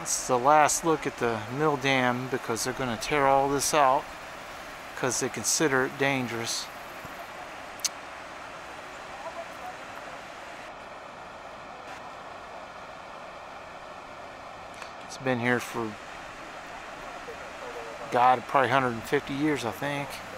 This is the last look at the mill dam because they're going to tear all this out because they consider it dangerous. It's been here for, God, probably 150 years, I think.